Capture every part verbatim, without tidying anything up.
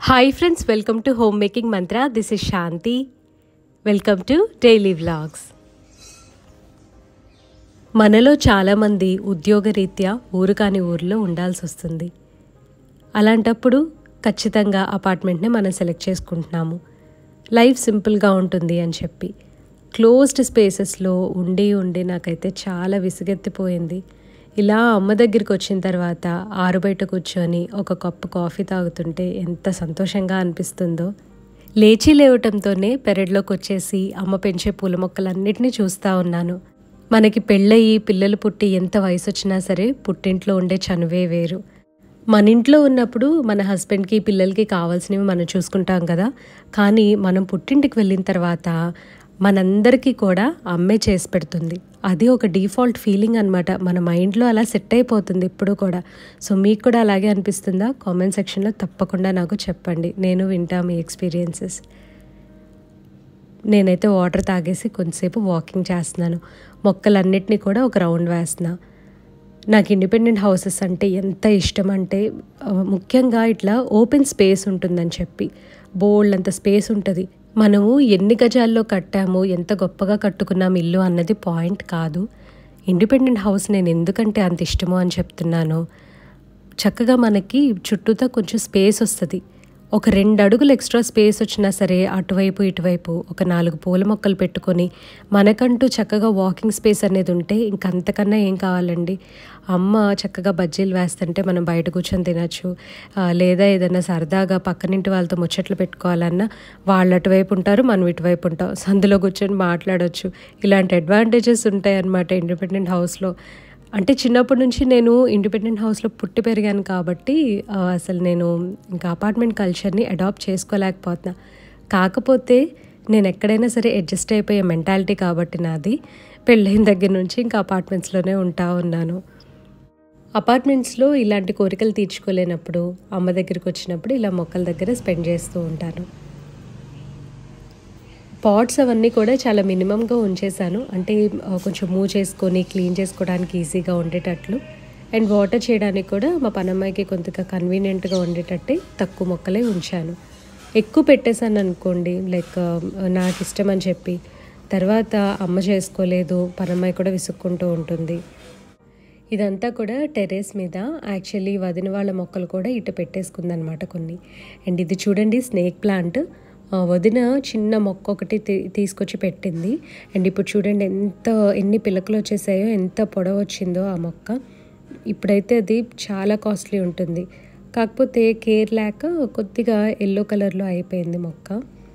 Hi friends, welcome to Homemaking Mantra. This is Shanti. Welcome to Daily Vlogs. మనలో చాలామంది ఉద్యోగరీత్యా ఊరు కాని ఊరిలో ఉండాల్సి వస్తుంది. అలాంటప్పుడు ఖచ్చితంగా అపార్ట్మెంట్ని మనం సెలెక్ట్ చేసుకుంటున్నాము. లైఫ్ సింపుల్గా ఉంటుంది అని చెప్పి క్లోజ్డ్ స్పేసెస్లో ఉండి ఉండి నాకైతే చాలా విసుగెత్తిపోయింది. ఇలా అమ్మ దగ్గరికి వచ్చిన తర్వాత ఆరు బయట కూర్చొని ఒక కప్పు కాఫీ తాగుతుంటే ఎంత సంతోషంగా అనిపిస్తుందో. లేచి లేవటంతోనే పెరడ్లోకి వచ్చేసి అమ్మ పెంచే పూల మొక్కలన్నిటినీ చూస్తూ ఉన్నాను. మనకి పెళ్ళయి పిల్లలు పుట్టి ఎంత వయసు వచ్చినా సరే పుట్టింట్లో ఉండే చనువే వేరు. మన ఇంట్లో ఉన్నప్పుడు మన హస్బెండ్కి పిల్లలకి కావాల్సినవి మనం చూసుకుంటాం కదా. కానీ మనం పుట్టింటికి వెళ్ళిన తర్వాత మనందరికీ కూడా అమ్మే చేసి పెడుతుంది. అది ఒక డిఫాల్ట్ ఫీలింగ్ అనమాట. మన మైండ్లో అలా సెట్ అయిపోతుంది ఇప్పుడు కూడా. సో మీకు కూడా అలాగే అనిపిస్తుందా? కామెంట్ సెక్షన్లో తప్పకుండా నాకు చెప్పండి. నేను వింటా మీ ఎక్స్పీరియన్సెస్. నేనైతే వాటర్ తాగేసి కొంతసేపు వాకింగ్ చేస్తున్నాను. మొక్కలన్నిటినీ కూడా ఒక రౌండ్ వేస్తున్నా. నాకు ఇండిపెండెంట్ హౌసెస్ అంటే ఎంత ఇష్టం అంటే ముఖ్యంగా ఇట్లా ఓపెన్ స్పేస్ ఉంటుందని చెప్పి బోల్డ్ అంత స్పేస్ ఉంటుంది. మనము ఎన్ని గజాల్లో కట్టాము, ఎంత గొప్పగా కట్టుకున్నాము ఇల్లు అన్నది పాయింట్ కాదు. ఇండిపెండెంట్ హౌస్ నేను ఎందుకంటే అంత ఇష్టమో అని చెప్తున్నాను. చక్కగా మనకి చుట్టూతా కొంచెం స్పేస్ వస్తుంది. ఒక రెండు అడుగులు ఎక్స్ట్రా స్పేస్ వచ్చినా సరే అటువైపు ఇటువైపు ఒక నాలుగు పూల మొక్కలు పెట్టుకొని మనకంటూ చక్కగా వాకింగ్ స్పేస్ అనేది ఉంటే ఇంకంతకన్నా ఏం కావాలండి. అమ్మ చక్కగా బజ్జీలు వేస్తుంటే మనం బయట కూర్చొని తినచ్చు. లేదా ఏదైనా సరదాగా పక్కనింటి వాళ్ళతో ముచ్చట్లు పెట్టుకోవాలన్నా వాళ్ళు అటువైపు ఉంటారు, మనం ఇటువైపు ఉంటాం. సందులో కూర్చొని మాట్లాడవచ్చు. ఇలాంటి అడ్వాంటేజెస్ ఉంటాయి అన్నమాట ఇండిపెండెంట్ హౌస్లో. అంటే చిన్నప్పటి నుంచి నేను ఇండిపెండెంట్ హౌస్లో పుట్టి పెరిగాను కాబట్టి అసలు నేను ఇంకా అపార్ట్మెంట్ కల్చర్ని అడాప్ట్ చేసుకోలేకపోతున్నా. కాకపోతే నేను ఎక్కడైనా సరే అడ్జస్ట్ అయిపోయే మెంటాలిటీ కాబట్టి నాది. పెళ్ళైన దగ్గర నుంచి ఇంకా అపార్ట్మెంట్స్లోనే ఉంటా ఉన్నాను. అపార్ట్మెంట్స్లో ఇలాంటి కోరికలు తీర్చుకోలేనప్పుడు అమ్మ దగ్గరికి వచ్చినప్పుడు ఇలా మొక్కల దగ్గర స్పెండ్ చేస్తూ ఉంటాను. పాట్స్ అవన్నీ కూడా చాలా మినిమంగా ఉంచేసాను. అంటే కొంచెం మూవ్ చేసుకొని క్లీన్ చేసుకోవడానికి ఈజీగా ఉండేటట్లు, అండ్ వాటర్ చేయడానికి కూడా మా పనమ్మాయికి కొంతగా కన్వీనియంట్గా ఉండేటట్టే తక్కువ మొక్కలే ఉంచాను. ఎక్కువ పెట్టేశాను అనుకోండి, లైక్ నాకు ఇష్టం అని చెప్పి తర్వాత అమ్మ చేసుకోలేదు, పనమ్మాయి కూడా విసుక్కుంటూ ఉంటుంది. ఇదంతా కూడా టెర్రస్ మీద యాక్చువల్లీ వదిన వాళ్ళ మొక్కలు కూడా ఇటు పెట్టేసుకుందనమాట కొన్ని. అండ్ ఇది చూడండి స్నేక్ ప్లాంట్. వదిన చిన్న మొక్క ఒకటి తీసుకొచ్చి పెట్టింది. అండ్ ఇప్పుడు చూడండి ఎంత ఎన్ని పిలకలు వచ్చేసాయో, ఎంత పొడవు వచ్చిందో ఆ మొక్క. ఇప్పుడైతే అది చాలా కాస్ట్లీ ఉంటుంది. కాకపోతే కేర్ లేక కొద్దిగా ఎల్లో కలర్లో అయిపోయింది మొక్క.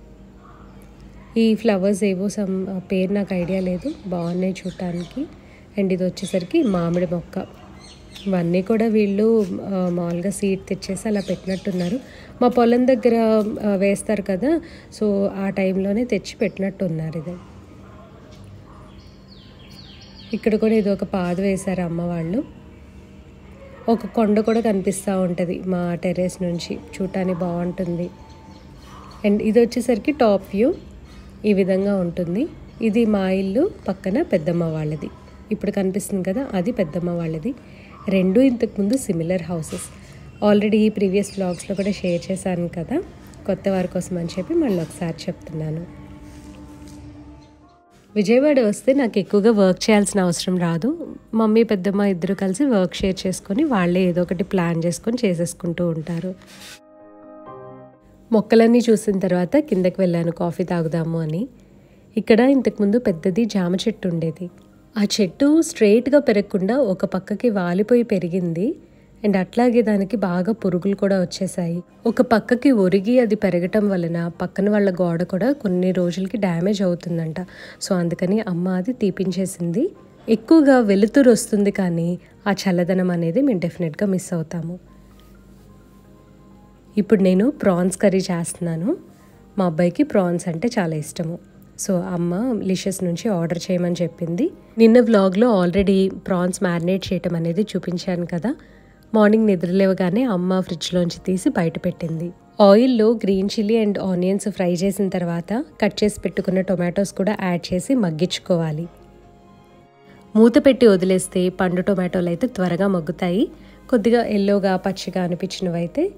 ఈ ఫ్లవర్స్ ఏవో సమ్ పేరు నాకు ఐడియా లేదు, బాగున్నాయి చూడటానికి. అండ్ ఇది వచ్చేసరికి మామిడి మొక్క. ఇవన్నీ కూడా వీళ్ళు మామూలుగా సీడ్ తెచ్చేసి అలా పెట్టినట్టున్నారు. మా పొలం దగ్గర వేస్తారు కదా, సో ఆ టైంలోనే తెచ్చి పెట్టినట్టున్నారు. ఇది ఇక్కడ కూడా ఇది ఒక పాదు వేశారు అమ్మ వాళ్ళు. ఒక కొండ కూడా కనిపిస్తూ ఉంటుంది మా టెర్రస్ నుంచి, చూడటానికి బాగుంటుంది. అండ్ ఇది వచ్చేసరికి టాప్ వ్యూ ఈ విధంగా ఉంటుంది. ఇది మా ఇల్లు, పక్కన పెద్దమ్మ వాళ్ళది. ఇప్పుడు కనిపిస్తుంది కదా అది పెద్దమ్మ వాళ్ళది. రెండు ఇంతకుముందు సిమిలర్ హౌసెస్. ఆల్రెడీ ఈ ప్రీవియస్ వ్లాగ్స్లో కూడా షేర్ చేశాను కదా, కొత్త వారి కోసం అని చెప్పి మళ్ళీ ఒకసారి చెప్తున్నాను. విజయవాడ వస్తే నాకు ఎక్కువగా వర్క్ చేయాల్సిన అవసరం రాదు. మమ్మీ పెద్దమ్మ ఇద్దరు కలిసి వర్క్ షేర్ చేసుకొని వాళ్ళే ఏదో ఒకటి ప్లాన్ చేసుకొని చేసేసుకుంటూ ఉంటారు. మొక్కలన్నీ చూసిన తర్వాత కిందకి వెళ్ళాను కాఫీ తాగుదాము అని. ఇక్కడ ఇంతకుముందు పెద్దది జామ చెట్టు ఉండేది. ఆ చెట్టు స్ట్రెయిట్గా పెరగకుండా ఒక పక్కకి వాలిపోయి పెరిగింది. అండ్ అట్లాగే దానికి బాగా పురుగులు కూడా వచ్చేసాయి. ఒక పక్కకి ఒరిగి అది పెరగటం వలన పక్కన వాళ్ళ గోడ కూడా కొన్ని రోజులకి డ్యామేజ్ అవుతుందంట. సో అందుకని అమ్మ అది తీపించేసింది. ఎక్కువగా వెలుతురు వస్తుంది కానీ ఆ చల్లదనం అనేది మేము డెఫినెట్గా మిస్ అవుతాము. ఇప్పుడు నేను ప్రాన్స్ కర్రీ చేస్తున్నాను. మా అబ్బాయికి ప్రాన్స్ అంటే చాలా ఇష్టము. సో అమ్మ లిషస్ నుంచి ఆర్డర్ చేయమని చెప్పింది. నిన్న వ్లాగ్లో ఆల్రెడీ ప్రాన్స్ మ్యారినేట్ చేయటం అనేది చూపించాను కదా. మార్నింగ్ నిద్రలేవగానే అమ్మ ఫ్రిడ్జ్లోంచి తీసి బయట పెట్టింది. ఆయిల్లో green chilli and onions fry చేసిన తర్వాత కట్ చేసి పెట్టుకున్న టొమాటోస్ కూడా యాడ్ చేసి మగ్గించుకోవాలి. మూత పెట్టి వదిలేస్తే పండు టొమాటోలు అయితే త్వరగా మగ్గుతాయి. కొద్దిగా ఎల్లోగా పచ్చిగా అనిపించినవి అయితే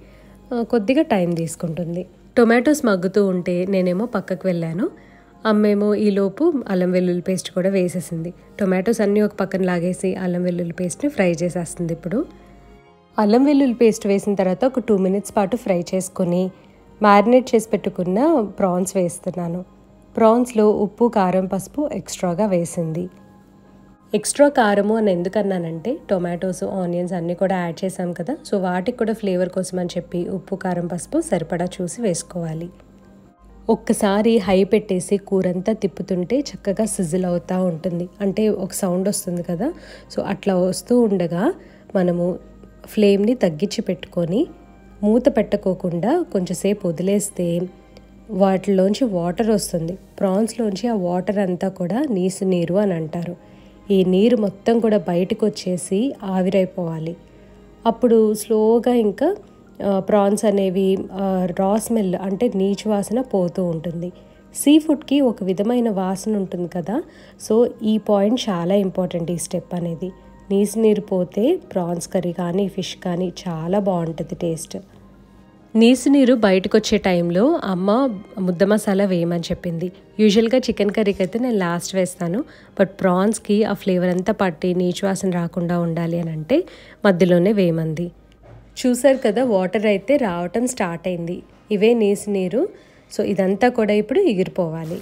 కొద్దిగా టైం తీసుకుంటుంది. టొమాటోస్ మగ్గుతూ ఉంటే నేనేమో పక్కకు వెళ్ళాను. అమ్మేమో ఈలోపు అల్లం వెల్లుల్లి పేస్ట్ కూడా వేసేసింది. టొమాటోస్ అన్నీ ఒక పక్కన లాగేసి అల్లం వెల్లుల్లి పేస్ట్ని ఫ్రై చేసేస్తుంది. ఇప్పుడు అల్లం వెల్లుల్లి పేస్ట్ వేసిన తర్వాత ఒక టూ మినిట్స్ పాటు ఫ్రై చేసుకొని మ్యారినేట్ చేసి పెట్టుకున్న ప్రాన్స్ వేస్తున్నాను. ప్రాన్స్లో ఉప్పు, కారం, పసుపు ఎక్స్ట్రాగా వేసింది. ఎక్స్ట్రా కారము అని ఎందుకన్నానంటే టొమాటోస్, ఆనియన్స్ అన్నీ కూడా యాడ్ చేసాం కదా, సో వాటికి కూడా ఫ్లేవర్ కోసం అని చెప్పి ఉప్పు, కారం, పసుపు సరిపడా చూసి వేసుకోవాలి. ఒక్కసారి హై పెట్టేసి కూరంతా తిప్పుతుంటే చక్కగా సిజిల్ అవుతూ ఉంటుంది, అంటే ఒక సౌండ్ వస్తుంది కదా. సో అట్లా వస్తూ ఉండగా మనము ఫ్లేమ్ని తగ్గించి పెట్టుకొని మూత పెట్టకోకుండా కొంచెంసేపు వదిలేస్తే వాటిలోంచి వాటర్ వస్తుంది. ప్రాన్స్లోంచి ఆ వాటర్ అంతా కూడా నీసు నీరు అని అంటారు. ఈ నీరు మొత్తం కూడా బయటకు వచ్చేసి ఆవిరైపోవాలి. అప్పుడు స్లోగా ఇంకా ప్రాన్స్ అనేవి రా స్మెల్ అంటే నీచు వాసన పోతూ ఉంటుంది. సీ ఫుడ్కి ఒక విధమైన వాసన ఉంటుంది కదా, సో ఈ పాయింట్ చాలా ఇంపార్టెంట్. ఈ స్టెప్ అనేది నీసు నీరు పోతే ప్రాన్స్ కర్రీ కానీ ఫిష్ కానీ చాలా బాగుంటుంది టేస్ట్. నీసు నీరు బయటకు వచ్చే టైంలో అమ్మ ముద్ద మసాలా వేయమని చెప్పింది. యూజువల్గా చికెన్ కర్రీకి అయితే నేను లాస్ట్ వేస్తాను, బట్ ప్రాన్స్కి ఆ ఫ్లేవర్ అంతా పట్టి నీచు వాసన రాకుండా ఉండాలి అని అంటే మధ్యలోనే వేయమంది. చూసారు కదా, వాటర్ అయితే రావటం స్టార్ట్ అయింది. ఇవే నీసు నీరు. సో ఇదంతా కూడా ఇప్పుడు ఎగిరిపోవాలి.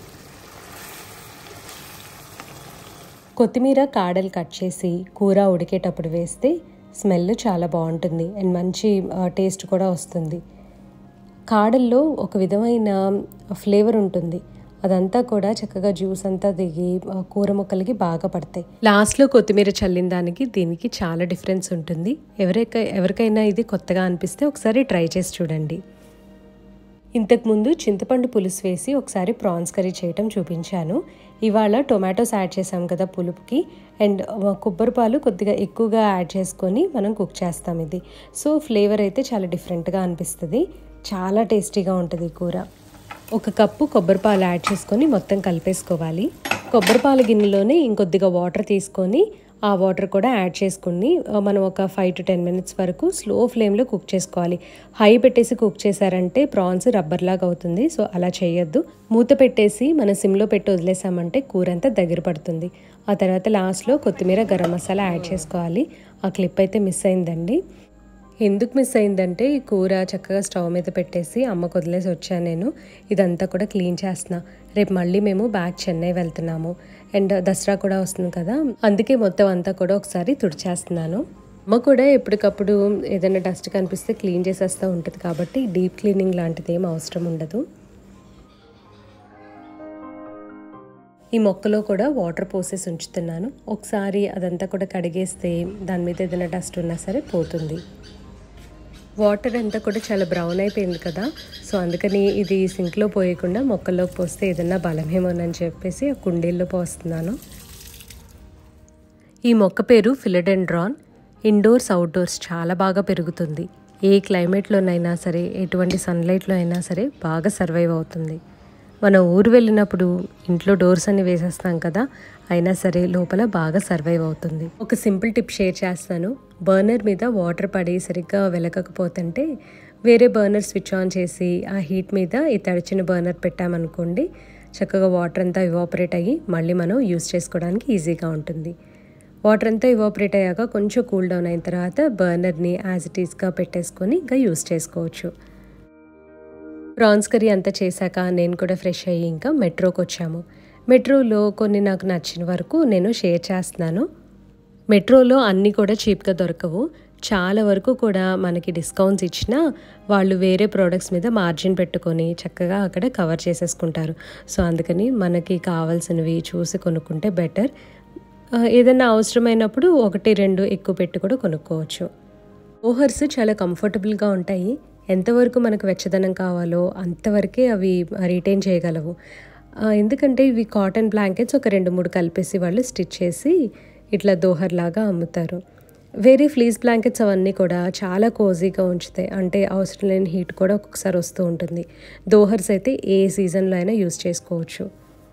కొత్తిమీర కాడలు కట్ చేసి కూర ఉడికేటప్పుడు వేస్తే స్మెల్ చాలా బాగుంటుంది అండ్ మంచి టేస్ట్ కూడా వస్తుంది. కాడల్లో ఒక విధమైన ఫ్లేవర్ ఉంటుంది, అదంతా కూడా చక్కగా జ్యూస్ అంతా దిగి కూర ముక్కలకి బాగా పడతాయి. లాస్ట్లో కొత్తిమీర చల్లిన దానికి దీనికి చాలా డిఫరెన్స్ ఉంటుంది. ఎవరికై ఎవరికైనా ఇది కొత్తగా అనిపిస్తే ఒకసారి ట్రై చేసి చూడండి. ఇంతకుముందు చింతపండు పులుసు వేసి ఒకసారి ప్రాన్స్ కర్రీ చేయటం చూపించాను. ఇవాళ టొమాటోస్ యాడ్ చేసాం కదా పులుపుకి, అండ్ కొబ్బరి పాలు కొద్దిగా ఎక్కువగా యాడ్ చేసుకొని మనం కుక్ చేస్తాం ఇది. సో ఫ్లేవర్ అయితే చాలా డిఫరెంట్గా అనిపిస్తుంది, చాలా టేస్టీగా ఉంటుంది కూర. ఒక కప్పు కొబ్బరి పాలు యాడ్ చేసుకొని మొత్తం కలిపేసుకోవాలి. కొబ్బరి పాల గిన్నెలోనే ఇంకొద్దిగా వాటర్ తీసుకొని ఆ వాటర్ కూడా యాడ్ చేసుకుని మనం ఒక ఫైవ్ టు టెన్ మినిట్స్ వరకు స్లో ఫ్లేమ్లో కుక్ చేసుకోవాలి. హై పెట్టేసి కుక్ చేశారంటే ప్రాన్స్ రబ్బర్ లాగా అవుతుంది, సో అలా చేయొద్దు. మూత పెట్టేసి మనం సిమ్లో పెట్టి వదిలేసామంటే కూర అంతా దగ్గర పడుతుంది. ఆ తర్వాత లాస్ట్లో కొత్తిమీర, గరం మసాలా యాడ్ చేసుకోవాలి. ఆ క్లిప్ అయితే మిస్ అయిందండి. ఎందుకు మిస్ అయిందంటే ఈ కూర చక్కగా స్టవ్ మీద పెట్టేసి అమ్మకు వదిలేసి వచ్చాను నేను. ఇదంతా కూడా క్లీన్ చేస్తున్నా. రేపు మళ్ళీ మేము బ్యాక్ చెన్నై వెళ్తున్నాము అండ్ దసరా కూడా వస్తుంది కదా, అందుకే మొత్తం అంతా కూడా ఒకసారి తుడిచేస్తున్నాను. అమ్మ కూడా ఎప్పటికప్పుడు ఏదైనా డస్ట్ కనిపిస్తే క్లీన్ చేసేస్తూ ఉంటుంది కాబట్టి డీప్ క్లీనింగ్ లాంటిది ఏం అవసరం ఉండదు. ఈ మొక్కలో కూడా వాటర్ పోసేసి ఉంచుతున్నాను. ఒకసారి అదంతా కూడా కడిగేస్తే దాని మీద ఏదైనా డస్ట్ ఉన్నా సరే పోతుంది. వాటర్ అంతా కూడా చాలా బ్రౌన్ అయిపోయింది కదా, సో అందుకని ఇది సింక్లో పోయకుండా మొక్కల్లోకి పోస్తే ఏదన్నా బలమేమోనని చెప్పేసి ఆ కుండీల్లో పోస్తున్నాను. ఈ మొక్క పేరు ఫిలడెండ్రాన్. ఇండోర్స్, అవుట్డోర్స్ చాలా బాగా పెరుగుతుంది. ఏ క్లైమేట్లోనైనా సరే, ఎటువంటి సన్లైట్లో అయినా సరే బాగా సర్వైవ్ అవుతుంది. మనం ఊరు వెళ్ళినప్పుడు ఇంట్లో డోర్స్ అన్ని వేసేస్తాం కదా, అయినా సరే లోపల బాగా సర్వైవ్ అవుతుంది. ఒక సింపుల్ టిప్ షేర్ చేస్తాను. బర్నర్ మీద వాటర్ పడి సరిగ్గా వెలగకపోతుంటే వేరే బర్నర్ స్విచ్ ఆన్ చేసి ఆ హీట్ మీద ఈ తడిచిన బర్నర్ పెట్టామనుకోండి, చక్కగా వాటర్ అంతా ఇవాపరేట్ అయ్యి మళ్ళీ మనం యూస్ చేసుకోవడానికి ఈజీగా ఉంటుంది. వాటర్ అంతా ఇవాపరేట్ అయ్యాక కొంచెం కూల్ డౌన్ అయిన తర్వాత బర్నర్ని యాజ్ ఇట్ ఈస్గా పెట్టేసుకొని ఇంకా యూస్ చేసుకోవచ్చు. ప్రాన్స్ కర్రీ అంతా చేశాక నేను కూడా ఫ్రెష్ అయ్యి ఇంకా మెట్రోకి వచ్చాము. మెట్రోలో కొన్ని నాకు నచ్చిన వరకు నేను షేర్ చేస్తున్నాను. మెట్రోలో అన్నీ కూడా చీప్గా దొరకవు. చాలా వరకు కూడా మనకి డిస్కౌంట్స్ ఇచ్చినా వాళ్ళు వేరే ప్రోడక్ట్స్ మీద మార్జిన్ పెట్టుకొని చక్కగా అక్కడ కవర్ చేసేసుకుంటారు. సో అందుకని మనకి కావాల్సినవి చూసి కొనుక్కుంటే బెటర్. ఏదైనా అవసరమైనప్పుడు ఒకటి రెండు ఎక్కువ పెట్టి కూడా కొనుక్కోవచ్చు. ఓహర్స్ చాలా కంఫర్టబుల్గా ఉంటాయి. ఎంతవరకు మనకు వెచ్చదనం కావాలో అంతవరకే అవి రిటైన్ చేయగలవు. ఎందుకంటే ఇవి కాటన్ బ్లాంకెట్స్ ఒక రెండు మూడు కలిపేసి వాళ్ళు స్టిచ్ చేసి ఇట్లా దోహర్ లాగా అమ్ముతారు. వేరే ఫ్లీస్ బ్లాంకెట్స్ అవన్నీ కూడా చాలా కోజీగా ఉంచుతాయి, అంటే అవసరం లేని హీట్ కూడా ఒక్కొక్కసారి వస్తూ ఉంటుంది. దోహర్స్ అయితే ఏ సీజన్లో అయినా యూస్ చేసుకోవచ్చు.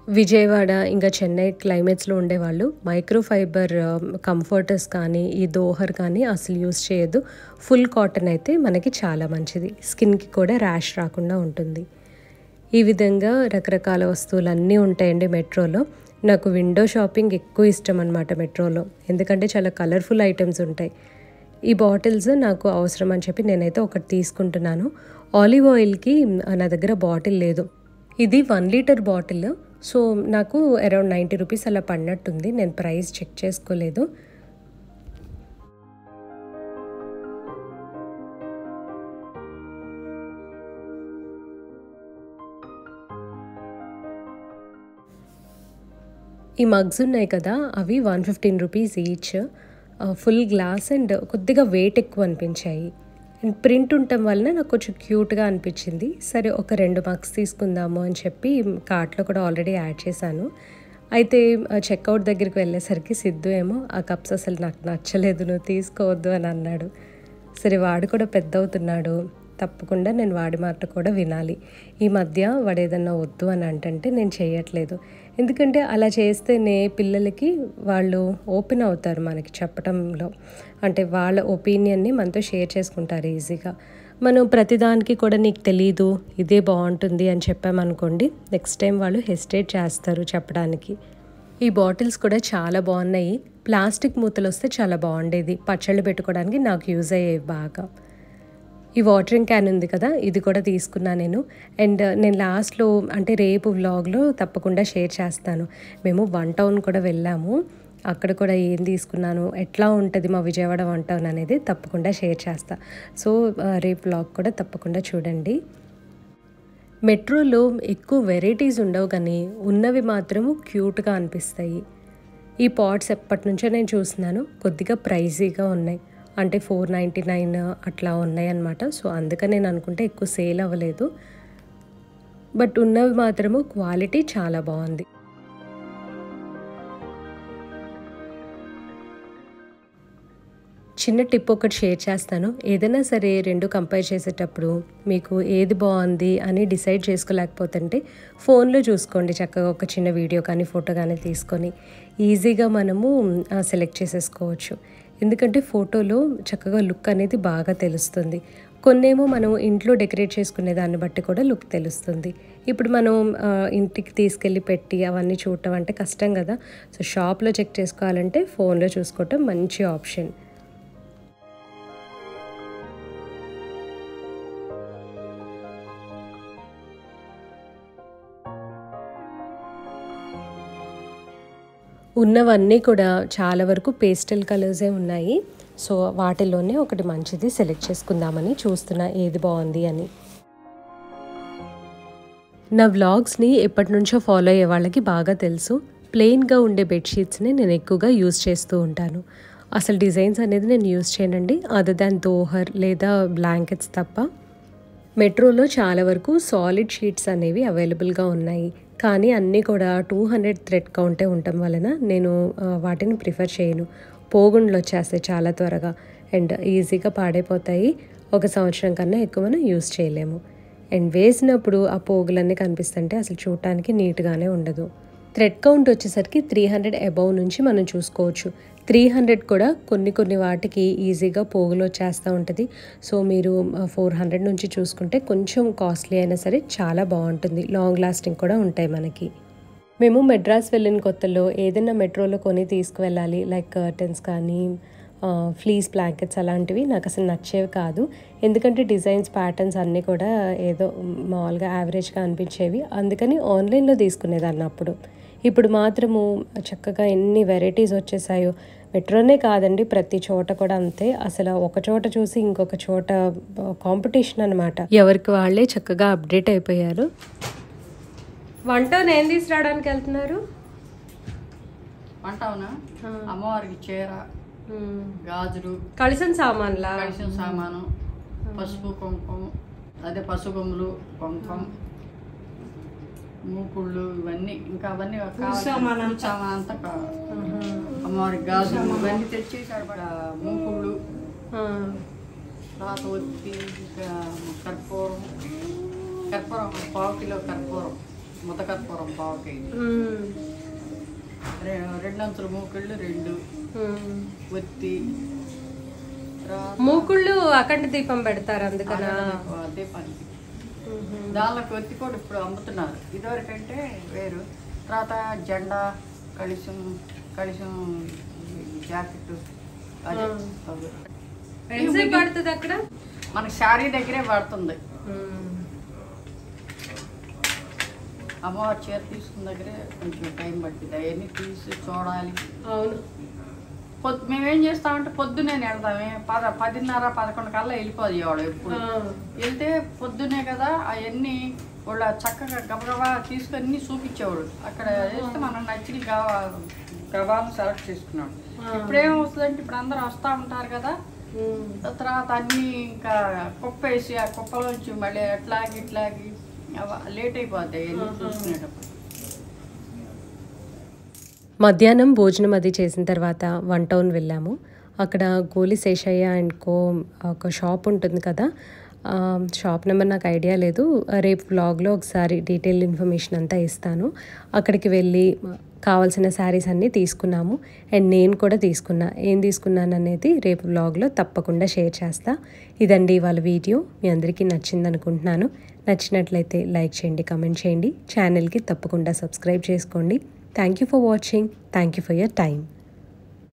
విజయవాడ ఇంకా చెన్నై క్లైమేట్స్లో ఉండేవాళ్ళు మైక్రో ఫైబర్ కంఫర్టర్స్ కానీ ఈ దోహర్ కానీ అసలు యూస్ చేయొద్దు. ఫుల్ కాటన్ అయితే మనకి చాలా మంచిది, స్కిన్కి కూడా ర్యాష్ రాకుండా ఉంటుంది. ఈ విధంగా రకరకాల వస్తువులు అన్నీ ఉంటాయండి మెట్రోలో. నాకు విండో షాపింగ్ ఎక్కువ ఇష్టం అనమాట మెట్రోలో, ఎందుకంటే చాలా కలర్ఫుల్ ఐటమ్స్ ఉంటాయి. ఈ బాటిల్స్ నాకు అవసరం అని చెప్పి నేనైతే ఒకటి తీసుకుంటున్నాను. ఆలివ్ ఆయిల్కి నా దగ్గర బాటిల్ లేదు. ఇది వన్ లీటర్ బాటిల్. సో నాకు అరౌండ్ నైంటీ రూపీస్ అలా పడినట్టుంది, నేను ప్రైస్ చెక్ చేసుకోలేదు. ఈ మగ్స్ ఉన్నాయి కదా, అవి one fifteen rupees each. Full glass and కొద్దిగా వెయిట్ ఎక్కువ అనిపించాయి. అండ్ ప్రింట్ ఉండటం వలన నాకు కొంచెం క్యూట్గా అనిపించింది. సరే ఒక రెండు మగ్స్ తీసుకుందాము అని చెప్పి కార్ట్లో కూడా ఆల్రెడీ యాడ్ చేశాను. అయితే చెక్అవుట్ దగ్గరికి వెళ్ళేసరికి సిద్ధు ఏమో ఆ కప్స్ అసలు నాకు నచ్చలేదు, నువ్వు తీసుకోవద్దు అని అన్నాడు. సరే వాడు కూడా పెద్ద అవుతున్నాడు, తప్పకుండా నేను వాడి మాట కూడా వినాలి. ఈ మధ్య వాడు ఏదన్నా వద్దు అని అంటే నేను చేయట్లేదు, ఎందుకంటే అలా చేస్తేనే పిల్లలకి వాళ్ళు ఓపెన్ అవుతారు మనకి చెప్పడంలో. అంటే వాళ్ళ ఒపీనియన్ని మనతో షేర్ చేసుకుంటారు ఈజీగా. మనం ప్రతిదానికి కూడా నీకు తెలీదు ఇదే బాగుంటుంది అని చెప్పామనుకోండి, నెక్స్ట్ టైం వాళ్ళు హెసిటేట్ చేస్తారు చెప్పడానికి. ఈ బాటిల్స్ కూడా చాలా బాగున్నాయి. ప్లాస్టిక్ మూతలు వస్తే చాలా బాగుండేది, పచ్చళ్ళు పెట్టుకోవడానికి నాకు యూజ్ అయ్యేవి బాగా. ఈ వాటరింగ్ క్యాన్ ఉంది కదా, ఇది కూడా తీసుకున్నా నేను. అండ్ నేను లాస్ట్లో అంటే రేపు వ్లాగ్లో తప్పకుండా షేర్ చేస్తాను. మేము వన్ టౌన్ కూడా వెళ్ళాము, అక్కడ కూడా ఏం తీసుకున్నాను, ఎట్లా ఉంటుంది మా విజయవాడ వన్ టౌన్ అనేది తప్పకుండా షేర్ చేస్తా. సో రేపు వ్లాగ్ కూడా తప్పకుండా చూడండి. మెట్రోలో ఎక్కువ వెరైటీస్ ఉండవు కానీ ఉన్నవి మాత్రము క్యూట్గా అనిపిస్తాయి. ఈ పాట్స్ ఎప్పటి నుంచో నేను చూస్తున్నాను, కొద్దిగా ప్రైజీగా ఉన్నాయి, అంటే ఫోర్ నైంటీ నైన్ అట్లా ఉన్నాయి అన్నమాట. సో అందుకని నేను అనుకుంటే ఎక్కువ సేల్ అవ్వలేదు, బట్ ఉన్నవి మాత్రము క్వాలిటీ చాలా బాగుంది. చిన్న టిప్ ఒకటి షేర్ చేస్తాను. ఏదైనా సరే రెండు కంపేర్ చేసేటప్పుడు మీకు ఏది బాగుంది అని డిసైడ్ చేసుకోలేకపోతుంటే ఫోన్లో చూసుకోండి, చక్కగా ఒక చిన్న వీడియో కానీ ఫోటో కానీ తీసుకొని ఈజీగా మనము సెలెక్ట్ చేసేసుకోవచ్చు. ఎందుకంటే ఫోటోలో చక్కగా లుక్ అనేది బాగా తెలుస్తుంది. కొన్నేమో మనం ఇంట్లో డెకరేట్ చేసుకునే దాన్ని బట్టి కూడా లుక్ తెలుస్తుంది. ఇప్పుడు మనం ఇంటికి తీసుకెళ్ళి పెట్టి అవన్నీ చూడటం అంటే కష్టం కదా. సో షాప్లో చెక్ చేసుకోవాలంటే ఫోన్లో చూసుకోవటం మంచి ఆప్షన్. ఉన్నవన్నీ కూడా చాలా వరకు పేస్టల్ కలర్సే ఉన్నాయి. సో వాటిలోనే ఒకటి మంచిది సెలెక్ట్ చేసుకుందామని చూస్తున్నా ఏది బాగుంది అని. నా వ్లాగ్స్ని ఎప్పటి నుంచో ఫాలో అయ్యే వాళ్ళకి బాగా తెలుసు, ప్లెయిన్గా ఉండే బెడ్షీట్స్ని నేను ఎక్కువగా యూజ్ చేస్తూ ఉంటాను. అసలు డిజైన్స్ అనేది నేను యూజ్ చేయనండి, అదర్ దాన్ దోహర్ లేదా బ్లాంకెట్స్ తప్ప. మెట్రోలో చాలా వరకు సాలిడ్ షీట్స్ అనేవి అవైలబుల్గా ఉన్నాయి, కానీ అన్నీ కూడా టూ హండ్రెడ్ థ్రెడ్ కౌంటే ఉండటం వలన నేను వాటిని ప్రిఫర్ చేయను. పోగుండ్లు వచ్చేస్తాయి చాలా త్వరగా అండ్ ఈజీగా పాడైపోతాయి. ఒక సంవత్సరం కన్నా ఎక్కువ మనం యూజ్ చేయలేము. అండ్ వేసినప్పుడు ఆ పోగులన్నీ కనిపిస్తుంటే అసలు చూడటానికి నీట్గానే ఉండదు. థ్రెడ్ కౌంట్ వచ్చేసరికి త్రీ హండ్రెడ్ అబౌవ్ నుంచి మనం చూసుకోవచ్చు. త్రీ హండ్రెడ్ కూడా కొన్ని కొన్ని వాటికి ఈజీగా పోగులు వచ్చేస్తూ ఉంటుంది. సో మీరు ఫోర్ హండ్రెడ్ నుంచి చూసుకుంటే కొంచెం కాస్ట్లీ అయినా సరే చాలా బాగుంటుంది, లాంగ్ లాస్టింగ్ కూడా ఉంటాయి మనకి. మేము మెడ్రాస్ వెళ్ళిన కొత్తలో ఏదైనా మెట్రోలో కొని తీసుకువెళ్ళాలి, లైక్ కర్టన్స్ కానీ ఫ్లీస్ బ్లాంకెట్స్ అలాంటివి నాకు అసలు నచ్చేవి కాదు. ఎందుకంటే డిజైన్స్ ప్యాటర్న్స్ అన్నీ కూడా ఏదో మామూలుగా యావరేజ్గా అనిపించేవి, అందుకని ఆన్లైన్లో తీసుకునేదాన్ని అప్పుడు. ఇప్పుడు మాత్రము చక్కగా ఎన్ని వెరైటీస్ వచ్చేసాయో. మెట్రోనే కాదండి, ప్రతి చోట కూడా అంతే. అసలు ఒక చోట చూసి ఇంకొక చోట కాంపిటీషన్ అనమాట, ఎవరికి వాళ్ళే చక్కగా అప్డేట్ అయిపోయారు. వంట నేను తీసుకురావడానికి వెళ్తున్నారు. వంటవునా అమ్మవారికి చీర, గాజులు, కలిసిన సామాన్లా, కలిసిన సామాను, పసుపు కుంకుమ, అదే పసుగుమ్ములు, కుంకుమ, మూకుళ్ళు, ఇవన్నీ ఇంకా అవన్నీ సామాన్ అంతా అమ్మవారికి గాజులు ఇవన్నీ తెచ్చి మూకుళ్ళు, తర్వాత వచ్చి కర్పూరం, కర్పూరం పావు కిలో కర్పూరం, ముతకర్పూరం పావు కేజీ, రెండు అంచుల మూకుళ్ళు రెండు, ఒత్తి మూకుళ్ళు అఖండ దీపం పెడతారు అందుకనా దీపానికి. దానిలోకి ఒత్తి కూడా ఇప్పుడు అమ్ముతున్నారు, ఇదివరకంటే వేరు. తర్వాత జెండా, కలిసం కలిసం జాకెట్ అదే పడుతుంది అక్కడ మనకి శారీ దగ్గరే పడుతుంది. అమ్మవారి చీర తీసుకున్న దగ్గరే కొంచెం టైం పడుతుంది, అవన్నీ తీసి చూడాలి. అవును, పొద్దు మేమేం చేస్తామంటే పొద్దునే వెళ్తామే, పద పదిన్నర పదకొండు కల్లా వెళ్ళిపోయేవాడు. ఎప్పుడు వెళ్తే పొద్దునే కదా అవన్నీ వాళ్ళ చక్కగా గబగబా తీసుకొని చూపించేవాడు. అక్కడ వేస్తే మనం నచ్చిన గవా గవాలను సెలెక్ట్ చేసుకున్నాడు. ఇప్పుడేం వస్తుందంటే ఇప్పుడు అందరూ వస్తూ ఉంటారు కదా, తర్వాత అన్నీ ఇంకా కుప్ప వేసి ఆ కుప్పలోంచి మళ్ళీ ఎట్లాగి ఇట్లాగి లేట్ అయిపోతాయి అన్నీ చూసుకునేటప్పుడు. మధ్యాహ్నం భోజనం అది చేసిన తర్వాత వన్ టౌన్ వెళ్ళాము. అక్కడ గోలి శేషయ్య అండ్ కో ఒక షాప్ ఉంటుంది కదా, షాప్ నెంబర్ నాకు ఐడియా లేదు, రేపు వ్లాగ్లో ఒకసారి డీటెయిల్ ఇన్ఫర్మేషన్ అంతా ఇస్తాను. అక్కడికి వెళ్ళి కావాల్సిన శారీస్ అన్నీ తీసుకున్నాము అండ్ నేను కూడా తీసుకున్నా. ఏం తీసుకున్నాను అనేది రేపు వ్లాగ్లో తప్పకుండా షేర్ చేస్తా. ఇదండి వాళ్ళ వీడియో, మీ అందరికీ నచ్చింది అనుకుంటున్నాను. నచ్చినట్లయితే లైక్ చేయండి, కమెంట్ చేయండి, ఛానల్కి తప్పకుండా సబ్స్క్రైబ్ చేసుకోండి. Thank you for watching. Thank you for your time.